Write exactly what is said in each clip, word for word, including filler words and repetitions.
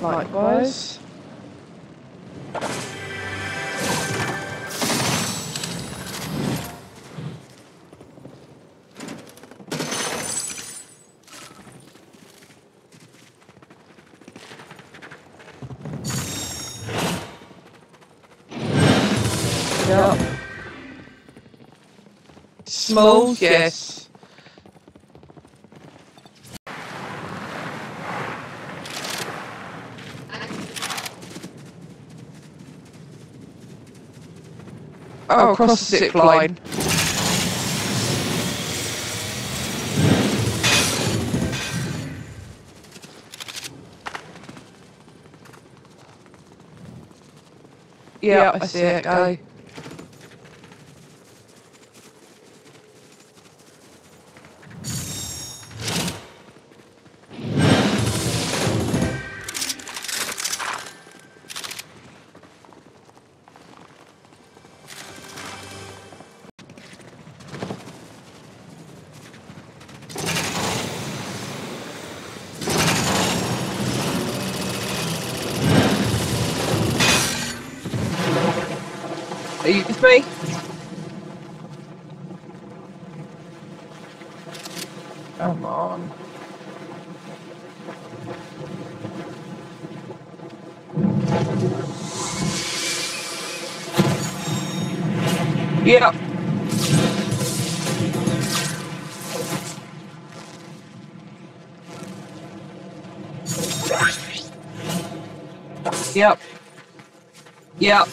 Likewise. Yep. Smalls, yes. Oh, across the zip line. Yeah, I see it go. Are you with me? Come on. Yep. Yep. Yep.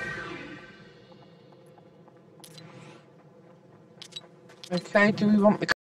Okay, do we want the